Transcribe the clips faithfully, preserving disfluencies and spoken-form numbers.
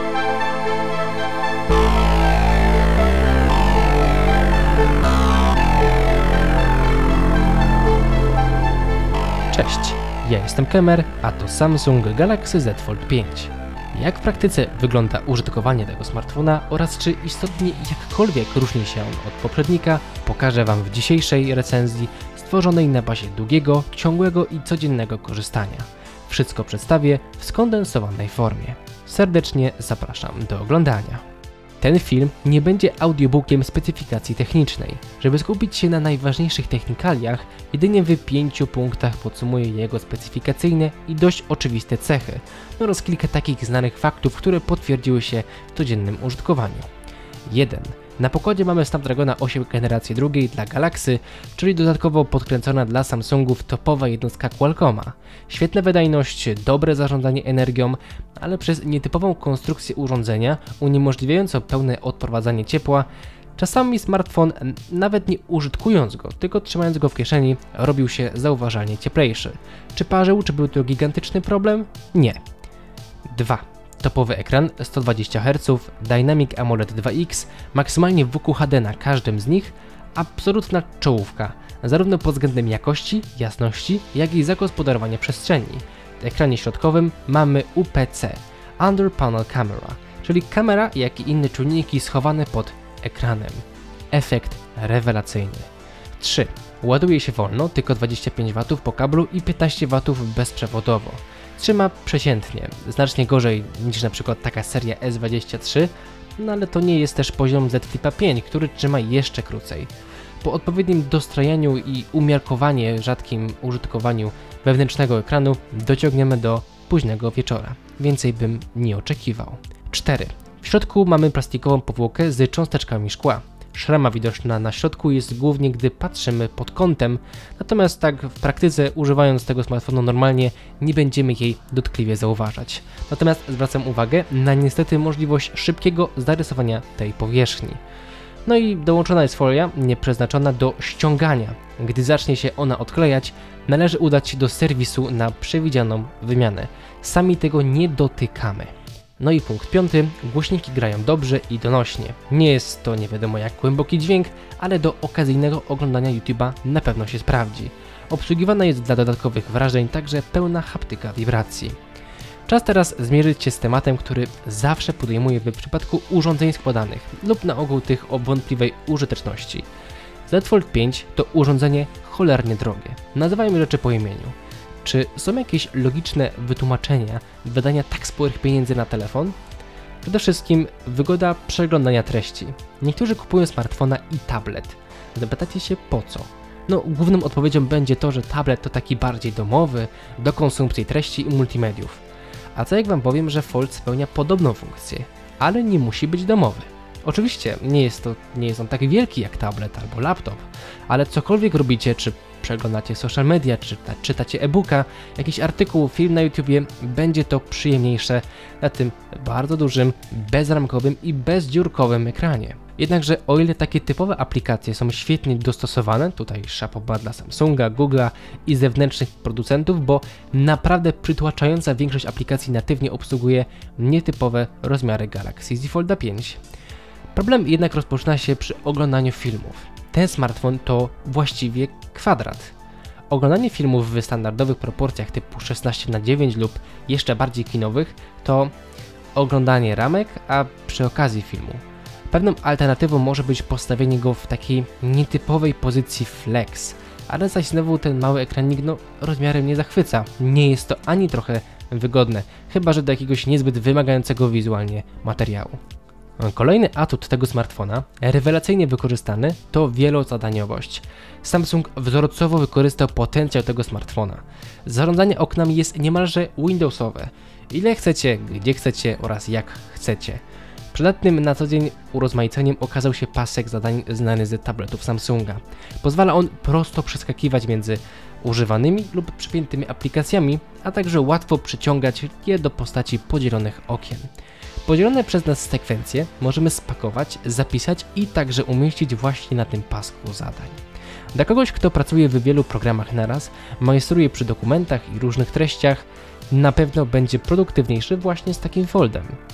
Cześć, ja jestem Kemer, a to Samsung Galaxy Z Fold pięć. Jak w praktyce wygląda użytkowanie tego smartfona oraz czy istotnie jakkolwiek różni się on od poprzednika, pokażę Wam w dzisiejszej recenzji stworzonej na bazie długiego, ciągłego i codziennego korzystania. Wszystko przedstawię w skondensowanej formie. Serdecznie zapraszam do oglądania. Ten film nie będzie audiobookiem specyfikacji technicznej. Żeby skupić się na najważniejszych technikaliach, jedynie w pięciu punktach podsumuję jego specyfikacyjne i dość oczywiste cechy oraz kilka takich znanych faktów, które potwierdziły się w codziennym użytkowaniu. jeden. Na pokładzie mamy Snapdragona osiem generacji drugiej dla Galaxy, czyli dodatkowo podkręcona dla Samsungów topowa jednostka Qualcomma. Świetna wydajność, dobre zarządzanie energią, ale przez nietypową konstrukcję urządzenia uniemożliwiającą pełne odprowadzanie ciepła, czasami smartfon, nawet nie użytkując go, tylko trzymając go w kieszeni, robił się zauważalnie cieplejszy. Czy parzył, czy był to gigantyczny problem? Nie. dwa. Topowy ekran sto dwadzieścia herców, Dynamic AMOLED dwa X, maksymalnie W Q H D na każdym z nich, absolutna czołówka, zarówno pod względem jakości, jasności, jak i zagospodarowania przestrzeni. W ekranie środkowym mamy U P C, Under Panel Camera, czyli kamera, jak i inne czujniki schowane pod ekranem. Efekt rewelacyjny. trzy. Ładuje się wolno, tylko dwadzieścia pięć watów po kablu i piętnaście watów bezprzewodowo. Trzyma przeciętnie, znacznie gorzej niż na przykład taka seria S dwadzieścia trzy, no ale to nie jest też poziom Z Flip pięć, który trzyma jeszcze krócej. Po odpowiednim dostrojeniu i umiarkowanie rzadkim użytkowaniu wewnętrznego ekranu dociągniemy do późnego wieczora. Więcej bym nie oczekiwał. cztery. W środku mamy plastikową powłokę z cząsteczkami szkła. Szrama widoczna na środku jest głównie, gdy patrzymy pod kątem, natomiast tak w praktyce, używając tego smartfonu normalnie, nie będziemy jej dotkliwie zauważać. Natomiast zwracam uwagę na niestety możliwość szybkiego zarysowania tej powierzchni. No i dołączona jest folia nieprzeznaczona do ściągania. Gdy zacznie się ona odklejać, należy udać się do serwisu na przewidzianą wymianę. Sami tego nie dotykamy. No i punkt piąty. Głośniki grają dobrze i donośnie. Nie jest to nie wiadomo jak głęboki dźwięk, ale do okazyjnego oglądania YouTube'a na pewno się sprawdzi. Obsługiwana jest dla dodatkowych wrażeń także pełna haptyka wibracji. Czas teraz zmierzyć się z tematem, który zawsze podejmuję w przypadku urządzeń składanych lub na ogół tych o wątpliwej użyteczności. Z Fold pięć to urządzenie cholernie drogie. Nazywajmy rzeczy po imieniu. Czy są jakieś logiczne wytłumaczenia wydania tak sporych pieniędzy na telefon? Przede wszystkim wygoda przeglądania treści. Niektórzy kupują smartfona i tablet. Zapytacie się po co? No, główną odpowiedzią będzie to, że tablet to taki bardziej domowy, do konsumpcji treści i multimediów. A co jak Wam powiem, że Fold spełnia podobną funkcję, ale nie musi być domowy. Oczywiście nie jest, to, nie jest on tak wielki jak tablet albo laptop, ale cokolwiek robicie, czy przeglądacie social media, czy czyta, czytacie e-booka, jakiś artykuł, film na YouTubie, będzie to przyjemniejsze na tym bardzo dużym, bezramkowym i bezdziurkowym ekranie. Jednakże o ile takie typowe aplikacje są świetnie dostosowane, tutaj szapoba dla Samsunga, Google'a i zewnętrznych producentów, bo naprawdę przytłaczająca większość aplikacji natywnie obsługuje nietypowe rozmiary Galaxy Z Folda pięć. Problem jednak rozpoczyna się przy oglądaniu filmów. Ten smartfon to właściwie kwadrat. Oglądanie filmów w standardowych proporcjach typu szesnaście na dziewięć lub jeszcze bardziej kinowych to oglądanie ramek, a przy okazji filmu. Pewną alternatywą może być postawienie go w takiej nietypowej pozycji flex, ale zaś znowu ten mały ekranik no, rozmiarem nie zachwyca. Nie jest to ani trochę wygodne, chyba że do jakiegoś niezbyt wymagającego wizualnie materiału. Kolejny atut tego smartfona, rewelacyjnie wykorzystany, to wielozadaniowość. Samsung wzorcowo wykorzystał potencjał tego smartfona. Zarządzanie oknami jest niemalże Windowsowe. Ile chcecie, gdzie chcecie oraz jak chcecie. Przydatnym na co dzień urozmaiceniem okazał się pasek zadań znany z tabletów Samsunga. Pozwala on prosto przeskakiwać między używanymi lub przypiętymi aplikacjami, a także łatwo przyciągać je do postaci podzielonych okien. Podzielone przez nas sekwencje możemy spakować, zapisać i także umieścić właśnie na tym pasku zadań. Dla kogoś, kto pracuje w wielu programach naraz, majstruje przy dokumentach i różnych treściach, na pewno będzie produktywniejszy właśnie z takim foldem.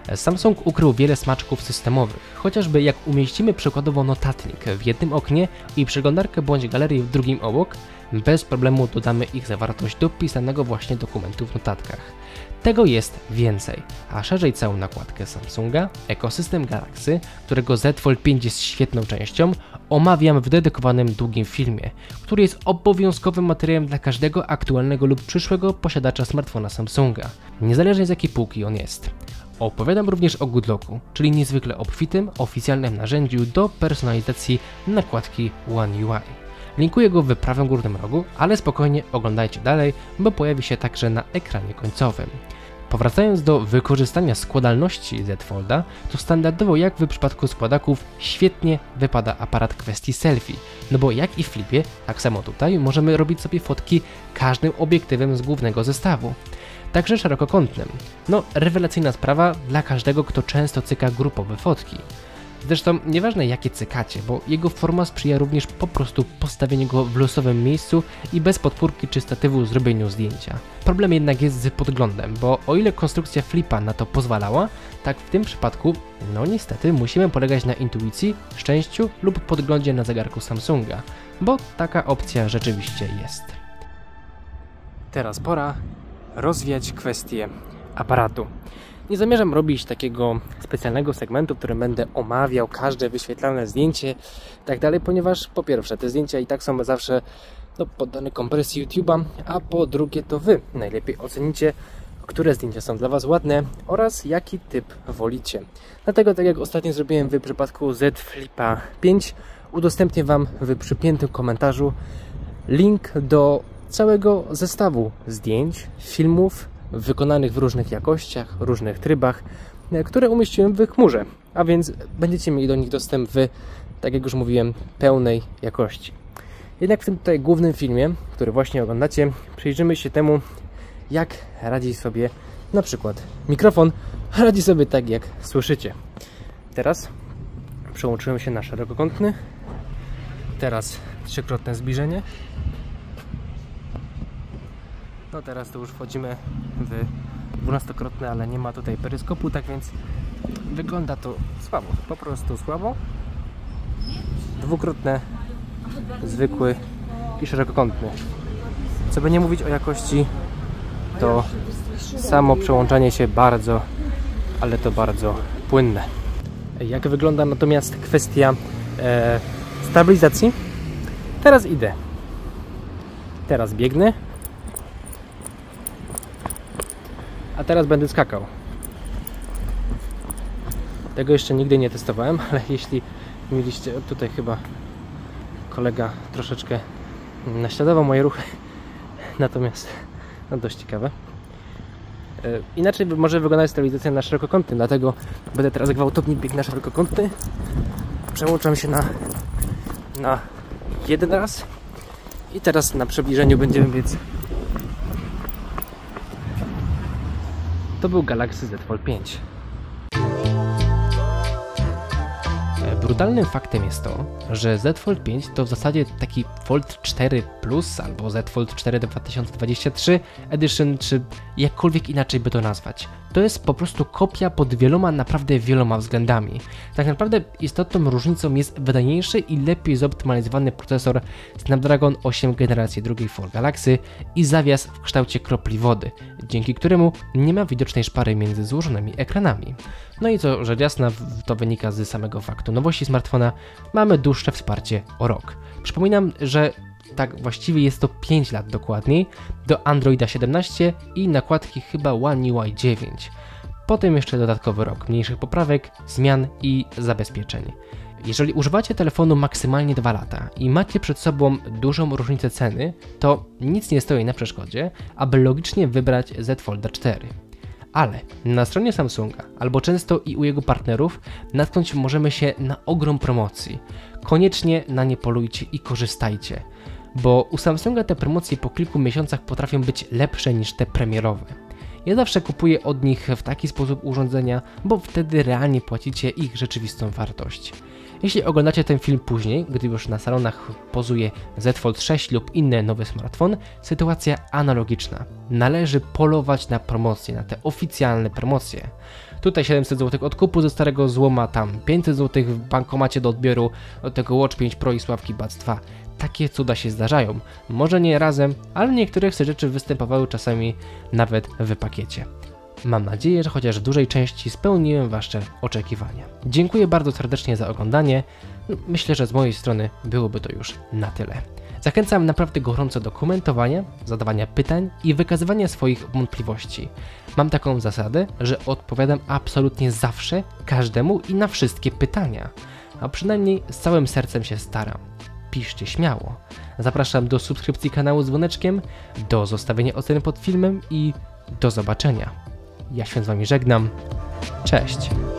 Samsung ukrył wiele smaczków systemowych, chociażby jak umieścimy przykładowo notatnik w jednym oknie i przeglądarkę bądź galerię w drugim obok, bez problemu dodamy ich zawartość do pisanego właśnie dokumentu w notatkach. Tego jest więcej, a szerzej całą nakładkę Samsunga, ekosystem Galaxy, którego Z Fold pięć jest świetną częścią, omawiam w dedykowanym długim filmie, który jest obowiązkowym materiałem dla każdego aktualnego lub przyszłego posiadacza smartfona Samsunga, niezależnie z jakiej półki on jest. Opowiadam również o Goodlocku, czyli niezwykle obfitym, oficjalnym narzędziu do personalizacji nakładki One U I. Linkuję go w prawym górnym rogu, ale spokojnie oglądajcie dalej, bo pojawi się także na ekranie końcowym. Powracając do wykorzystania składalności Z Folda, to standardowo jak w przypadku składaków świetnie wypada aparat kwestii selfie, no bo jak i w Flipie, tak samo tutaj możemy robić sobie fotki każdym obiektywem z głównego zestawu. Także szerokokątnym. No, rewelacyjna sprawa dla każdego, kto często cyka grupowe fotki. Zresztą nieważne jakie cykacie, bo jego forma sprzyja również po prostu postawieniu go w losowym miejscu i bez podpórki czy statywu zrobieniu zdjęcia. Problem jednak jest z podglądem, bo o ile konstrukcja Flipa na to pozwalała, tak w tym przypadku, no niestety musimy polegać na intuicji, szczęściu lub podglądzie na zegarku Samsunga, bo taka opcja rzeczywiście jest. Teraz pora rozwijać kwestię aparatu. Nie zamierzam robić takiego specjalnego segmentu, w którym będę omawiał każde wyświetlane zdjęcie i tak dalej, ponieważ po pierwsze te zdjęcia i tak są zawsze no, poddane kompresji YouTube'a, a po drugie to Wy najlepiej ocenicie, które zdjęcia są dla Was ładne oraz jaki typ wolicie. Dlatego tak jak ostatnio zrobiłem w przypadku Z Flipa pięć, udostępnię Wam w przypiętym komentarzu link do całego zestawu zdjęć, filmów, wykonanych w różnych jakościach, różnych trybach, które umieściłem w chmurze, a więc będziecie mieli do nich dostęp w, tak jak już mówiłem, pełnej jakości. Jednak w tym tutaj głównym filmie, który właśnie oglądacie, przyjrzymy się temu, jak radzi sobie na przykład mikrofon, radzi sobie tak jak słyszycie. Teraz przełączyłem się na szerokokątny, teraz trzykrotne zbliżenie. No teraz to już wchodzimy w dwunastokrotne, ale nie ma tutaj peryskopu, tak więc wygląda to słabo, po prostu słabo. Dwukrotne, zwykły i szerokokątny. Co by nie mówić o jakości, to samo przełączanie się bardzo, ale to bardzo płynne. Jak wygląda natomiast kwestia e, stabilizacji? Teraz idę. Teraz biegnę. A teraz będę skakał. Tego jeszcze nigdy nie testowałem, ale jeśli mieliście, tutaj chyba kolega troszeczkę naśladował moje ruchy, natomiast no dość ciekawe. Inaczej może wyglądać stabilizacja na szerokokątny, dlatego będę teraz gwałtownie biegł na szerokokątny. Przełączam się na, na jeden raz i teraz na przybliżeniu będziemy biec. To był Galaxy Z Fold pięć. Brutalnym faktem jest to, że Z Fold pięć to w zasadzie taki Fold cztery Plus albo Z Fold cztery dwa tysiące dwadzieścia trzy Edition, czy jakkolwiek inaczej by to nazwać. To jest po prostu kopia pod wieloma, naprawdę wieloma względami. Tak naprawdę istotną różnicą jest wydajniejszy i lepiej zoptymalizowany procesor Snapdragon osiem generacji drugiej for Galaxy i zawias w kształcie kropli wody, dzięki któremu nie ma widocznej szpary między złożonymi ekranami. No i co rzecz jasna, to wynika z samego faktu nowości smartfona, mamy dłuższe wsparcie o rok. Przypominam, że tak właściwie jest to pięć lat dokładniej, do Androida siedemnaście i nakładki chyba One U I dziewięć. Potem jeszcze dodatkowy rok mniejszych poprawek, zmian i zabezpieczeń. Jeżeli używacie telefonu maksymalnie dwa lata i macie przed sobą dużą różnicę ceny, to nic nie stoi na przeszkodzie, aby logicznie wybrać Z Folda cztery. Ale na stronie Samsunga, albo często i u jego partnerów, natknąć możemy się na ogrom promocji. Koniecznie na nie polujcie i korzystajcie, bo u Samsunga te promocje po kilku miesiącach potrafią być lepsze niż te premierowe. Ja zawsze kupuję od nich w taki sposób urządzenia, bo wtedy realnie płacicie ich rzeczywistą wartość. Jeśli oglądacie ten film później, gdy już na salonach pozuje Z Fold sześć lub inny nowy smartfon, sytuacja analogiczna. Należy polować na promocje, na te oficjalne promocje. Tutaj siedemset złotych odkupu ze starego złoma, tam pięćset złotych w bankomacie do odbioru od tego Watch pięć Pro i Sławki Buds dwa. Takie cuda się zdarzają. Może nie razem, ale niektóre z tych rzeczy występowały czasami nawet w pakiecie. Mam nadzieję, że chociaż w dużej części spełniłem Wasze oczekiwania. Dziękuję bardzo serdecznie za oglądanie. Myślę, że z mojej strony byłoby to już na tyle. Zachęcam naprawdę gorąco do komentowania, zadawania pytań i wykazywania swoich wątpliwości. Mam taką zasadę, że odpowiadam absolutnie zawsze, każdemu i na wszystkie pytania. A przynajmniej z całym sercem się staram. Piszcie śmiało. Zapraszam do subskrypcji kanału z dzwoneczkiem, do zostawienia oceny pod filmem i do zobaczenia. Ja się z Wami żegnam. Cześć!